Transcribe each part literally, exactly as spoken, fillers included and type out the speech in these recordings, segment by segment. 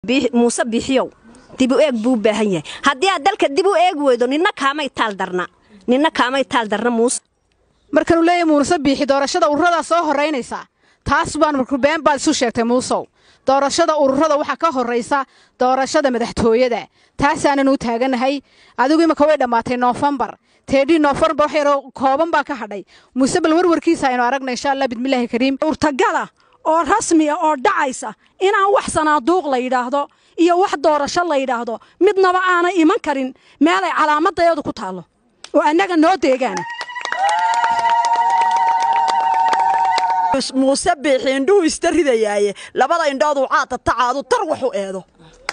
موسى بيحيو ديبو إيج بو بهنيه هدي أدلك ديبو إيج ويدو نينا كامي تال درنا نينا كامي تال درنا موسى markanu leeyahay Muuse Biixi doorashada ururada soo horeynaysa taas baan markuu been baad isu sheegtay Muuse doorashada ururada waxa ka horeysa doorashada madaxtooyada taas aanan u taaganahay adigu ima ka way dhamaatay November thirty November waxay kooban baa ka hadhay Muuse bal warwarkiisa aynu aragnay insha Allah bidmilaahi kariim urtagala oo rasmi ah oo dhacaysa in aan wax sanaaduuq la yiraahdo iyo wax doorasho la yiraahdo midnaba aanay iman karin meel ay calaamadayadu ku taalo oo anaga noo deegaana موسى بيحي indhuhu istarridayay labada indhood caad tacaado tar wuxuu eedo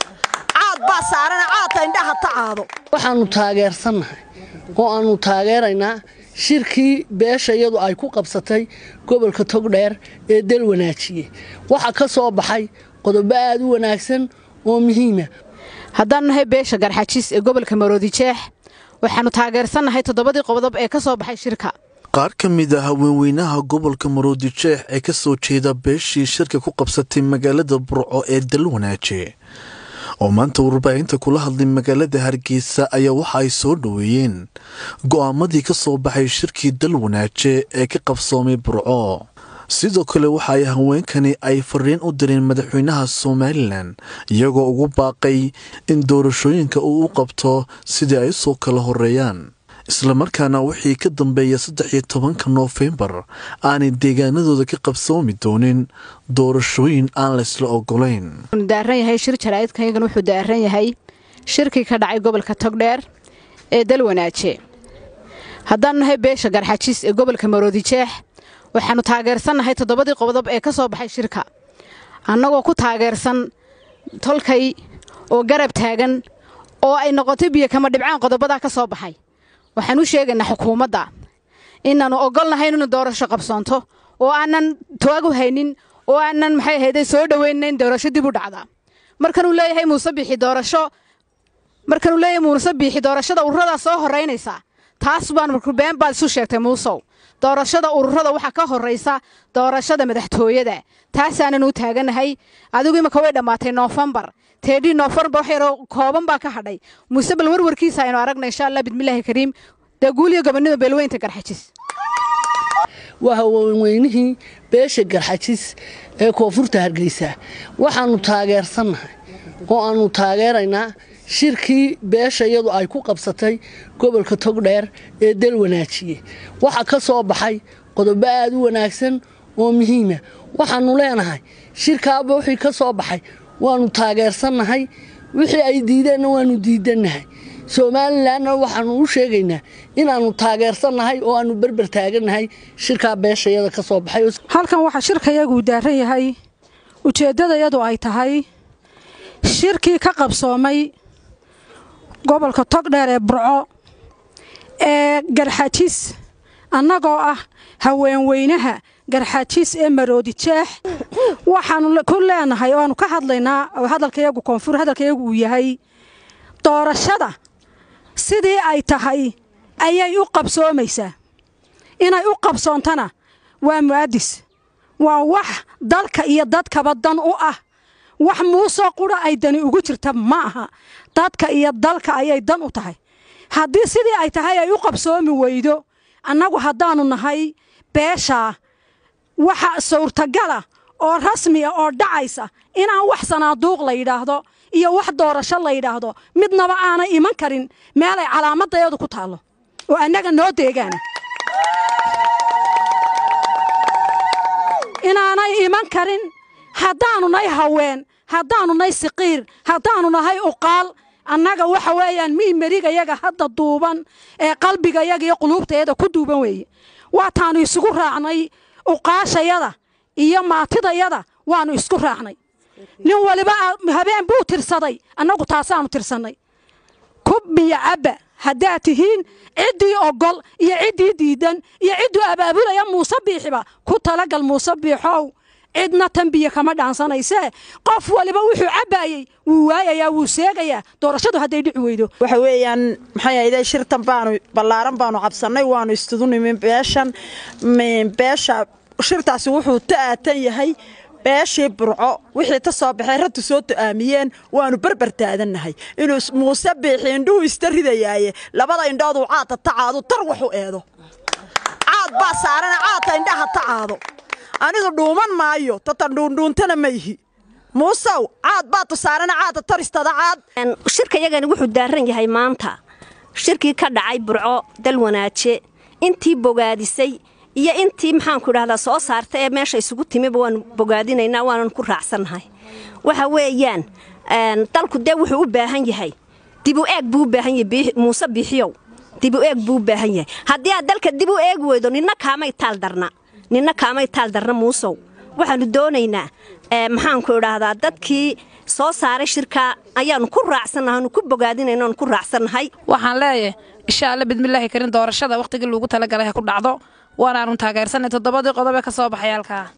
caad ba saaran caad indhaha tacaado waxaanu taageersanahay oo aanu taageeraynaa shirkii beesha iyadu ay ku qabsatay gobolka Togdheer ee dal wanaajiye waxa ka soo baxay qodobo aad u wanaagsan oo muhiim ah haddaan nahay beesha Garxajiis ee gobolka Maroodijeex waxaanu taageersanahay toddobadii qodob ee ka soo baxay shirka qaar ka mid ah haweenweynaha gobolka Maroodijeex ee ka soo jeeda beeshii shirka ku qabsatay magaalada Burco ee dal wanaajiye oo maanta warbaahinta kula hadlay magaalada Hargeysa ayaa waxa ay soo dhaweeyeen go'aamadii ka soo baxay shirkii dal wanaajiye ee ka qabsoomay Burco sidoo kale waxa ay haweenkani ay fariin u direen madaxweynaha Soomaaliland iyagoo ugu baaqay in doorashooyinka uu u qabto sidii ay soo kala horeeyaan isla markaana wixii ka dambeeyay saddex iyo tobanka November aanay deegaanadooda ka qabsoomi doonin doorashooyin aan la isla ogolayn daaran yahay shir jaraa'idkaygan wuxuu daaran yahay shirkii ka dhacay gobolka Togdheer ee dal wanaajiye haddaan nahay beesha Garxajiis ee gobolka Maroodijeex waxaanu taageersanahay toddobadii qodob ee ka soo baxay shirka annagoo ku taageersan tolkay oo garab taagan oo ay noqotay biyo kama dhibcaan qodobada ka soo baxay waxaan u sheegaynaa xukuumadda inaanu ogolnahay inuu doorasho qabsoonto oo aanan toogu haynin oo aanan maxay ahayd soo dhaweynayn doorasho dib u dhacda markanu leeyahay Muuse Biixi doorasho markanu leeyahay Muuse Biixi doorashada ururada soo horeynaysa taas baan markuu been baad isu sheegtay Muuse doorashada ururada waxa ka horeysa doorashada madaxtooyada taas aanan u taaganahay adigu ima ka way dhamaatay November thirty November waxay kooban baa ka hadhay Muuse bal warwarkiisa aynu aragnay insha Allah bidmilaahi kariim daguuliyo gobonada beelweynta Garxajiis waxa weynihii beesha Garxajiis ee koonfurta Hargeysa waxaanu taageersanahay oo aanu taageeraynaa shirkii beesha iyadu ay ku qabsatay gobolka Togdheer ee dal wanaajiye waxa ka soo baxay qodobo aad u wanaagsan oo muhiim ah waxaanu leenahay shirkaaba wixii ka soo baxay waanu taageersanahay wixii ay diideen waanu diidanahay Soomaaliland waxaanu u sheegaynaa inaanu taageersanahay oo aanu barbar taaganahay shirka beesha iyada ka soo baxay halkan waxa shirkayagu daaran yahay ujeedadayadu ay tahay shirkii ka qabsoomay gobolka Togdheer ee Burco ee Garxajiis annagoo ah haweenweynaha Garxajiis ee Maroodijeex waxaanu ku leenahay oo aanu ka hadlaynaa hadalkayagu koonfur hadalkayagu uu yahay doorashada sidii ay tahay ayay u qabsoomaysaa inay u qabsoontana waa muadis waa wax dalka iyo dadkaba dan u ah wax Muuse qura ay dani ugu jirta ma aha dadka iyo dalka ayay dan u tahay haddii sidii ay tahay ay u qabsoomi weydo annagu haddaanu nahay beesha waxa suurtagala oo rasmi ah oo dhacaysa in aan wax sanaaduuq la yiraahdo iyo wax doorasho la yiraahdo midnaba aanay iman karin meel ay calaamadayadu ku taalo oo anaga noo deegaana inaanay iman karin haddaanu nahay haween haddaanu nahay siqiir haddaanu nahay uqaal annaga waxa weeyaan miimariga yaga hadda duuban ee qalbiga yaga iyo quluubteeda ku duuban weeye waa taanu isugu raacnay uqaashayada iyo maatidayada waanu isku raacnay nin waliba habeen buu tirsaday annagu taasaanu tirsanay kubbiya abba haddaad tihiin ciddii ogol iyo ciddii diidan iyo cidduu abaabulaya Muuse Biixiba ku talagal Muuse Biixow cidna tanbiya kama dhaansanayse qof waliba wuxuu cabaayay wuu waayayaa wuu seegayaa doorashadu hadday dhici weydo waxa weeyaan maxay ahayd shirtan baanu ballaaran baanu cabsanay waanu istudunimin beeshan beesha shirtaasi wuxuu taatan yahay beeshii burco wixii ta soo baxay ratu soo ta'aamiyeen waanu barbar taadannahay inuu muuse biixi indhuhu ista ridayaaye labada indhooduu caata tacaadu tar waxu eedo caad baa saarana caata indhaha tacaado anigu dhuuman maayo tatan dhuundhuuntana mayhi muusow caad baa tu saarana caata taristada caad shirkayagani wuxuu daaran yahay maanta shirkii ka dhacay burco dalwanaaje intii bogaadisay iyo intii maxaan ku idhahdaa soo saartay ee meesha isugu timiba waanu bogaadinaynaa waanan ku raacsannahay waxa weeyaan dalku dee wuxuu u baahan yahay dib u eeg buu u baahan yahay muuse biixiyow dib u eeg buu u baahan yahay haddii aad dalka dib u eegi weydo ninna kaamay taal darna ninna kaamay taal darna muusow waxaanu doonaynaa maxaan ku idhaahdaa dadkii soo saaray shirka ayaanu ku raacsannahay aanu ku bogaadinayna aanu ku raacsannahay waxaan leeyahay insha Allah bidmillaahi karin doorashada waqtigii lagu talagalay ha ku dhacdo waanaanu taageersanay toddobadii qodob ee ka soo baxay halka